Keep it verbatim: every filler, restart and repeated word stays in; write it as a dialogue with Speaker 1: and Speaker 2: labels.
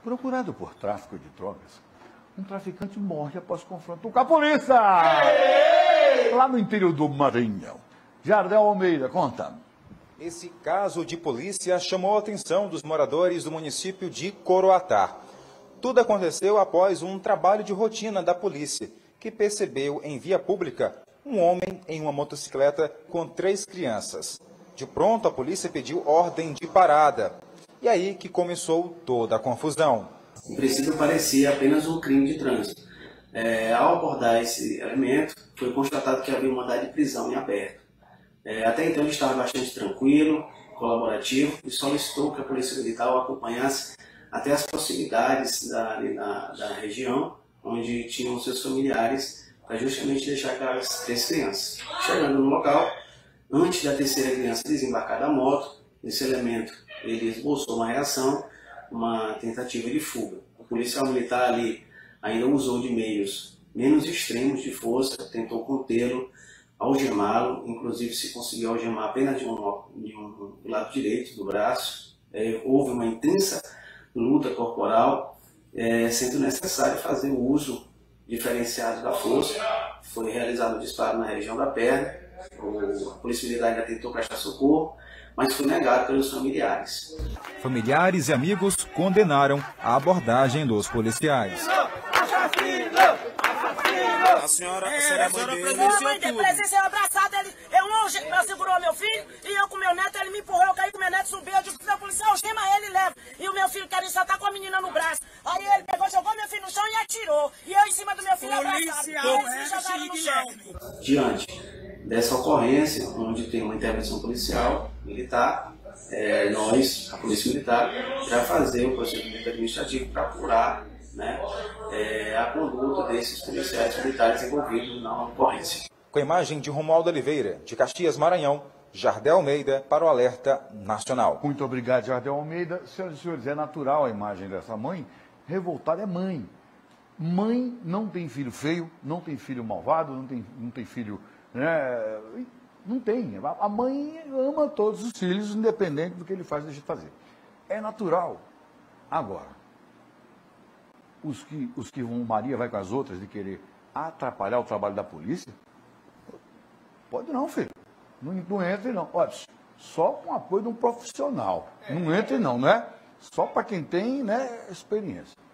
Speaker 1: Procurado por tráfico de drogas, um traficante morre após confronto com a polícia. Lá no interior do Maranhão. Jardel Almeida, conta.
Speaker 2: Esse caso de polícia chamou a atenção dos moradores do município de Coroatá. Tudo aconteceu após um trabalho de rotina da polícia, que percebeu em via pública um homem em uma motocicleta com três crianças. De pronto, a polícia pediu ordem de parada. E aí que começou toda a confusão.
Speaker 3: Em princípio, parecia apenas um crime de trânsito. É, ao abordar esse elemento, foi constatado que havia uma mandado de prisão em aberto. É, até então, ele estava bastante tranquilo, colaborativo e solicitou que a Polícia Militar o acompanhasse até as proximidades da, da, da região onde tinham seus familiares, para justamente deixar aquelas três crianças. Chegando no local, antes da terceira criança desembarcar da moto, esse elemento ele esboçou uma reação, uma tentativa de fuga. O policial militar ali ainda usou de meios menos extremos de força, tentou contê-lo, algemá-lo, inclusive se conseguiu algemar apenas de um, de um do lado direito do braço. É, houve uma intensa luta corporal, é, sendo necessário fazer o uso diferenciado da força. Foi realizado o disparo na região da perna, o, a Polícia Militar ainda tentou prestar socorro, mas foi negado pelos familiares.
Speaker 2: Familiares e amigos condenaram a abordagem dos policiais.
Speaker 4: A senhora, a senhora, a senhora presenciou tudo. Presenciei abraçado, ele, eu não eu segurou meu filho e eu com meu neto, ele me empurrou, eu caí com meu neto, subiu, eu disse, o policial, algema ele e leva. E o meu filho queria só estar com a menina no braço. Aí ele pegou, jogou meu filho no chão e atirou. E eu em cima do meu filho abraçado. E eles me jogaram no chão.
Speaker 3: Diante dessa ocorrência, onde tem uma intervenção policial, militar, é, nós, a Polícia Militar, vai fazer o procedimento administrativo para apurar, né, é, a conduta desses policiais militares envolvidos na ocorrência.
Speaker 2: Com a imagem de Romualdo Oliveira, de Caxias, Maranhão, Jardel Almeida para o Alerta Nacional.
Speaker 1: Muito obrigado, Jardel Almeida. Senhoras e senhores, é natural a imagem dessa mãe. Revoltada é mãe. Mãe não tem filho feio, não tem filho malvado, não tem, não tem filho... Né? Não tem. A mãe ama todos os filhos, independente do que ele faz ou deixa de fazer. É natural. Agora, os que, os que vão, Maria vai com as outras de querer atrapalhar o trabalho da polícia, pode não, filho. Não, não entre não. Olha, só com o apoio de um profissional. Não entre não, não é? Só para quem tem, né, experiência.